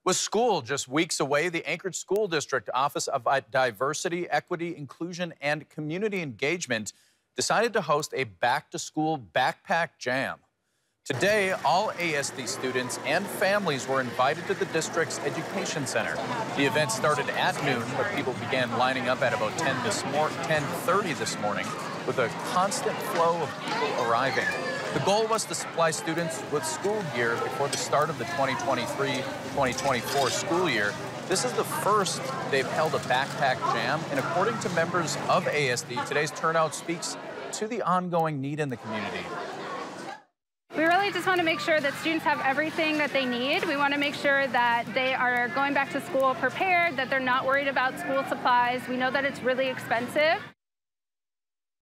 With school just weeks away, the Anchorage School District Office of Diversity, Equity, Inclusion, and Community Engagement decided to host a back-to-school backpack jam. Today, all ASD students and families were invited to the district's education center. The event started at noon, but people began lining up at about 10:30 this morning, with a constant flow of people arriving. The goal was to supply students with school gear before the start of the 2023-2024 school year. This is the first they've held a backpack jam, and according to members of ASD, today's turnout speaks to the ongoing need in the community. We really just want to make sure that students have everything that they need. We want to make sure that they are going back to school prepared, that they're not worried about school supplies. We know that it's really expensive.